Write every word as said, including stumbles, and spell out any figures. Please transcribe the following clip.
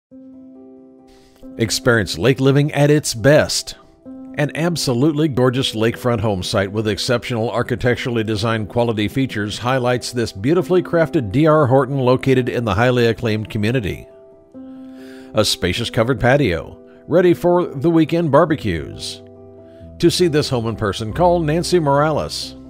Experience lake living at its best. An absolutely gorgeous lakefront home site with exceptional architecturally designed quality features highlights this beautifully crafted D R Horton located in the highly acclaimed community. A spacious covered patio, ready for the weekend barbecues. To see this home in person, call Nancy Morales.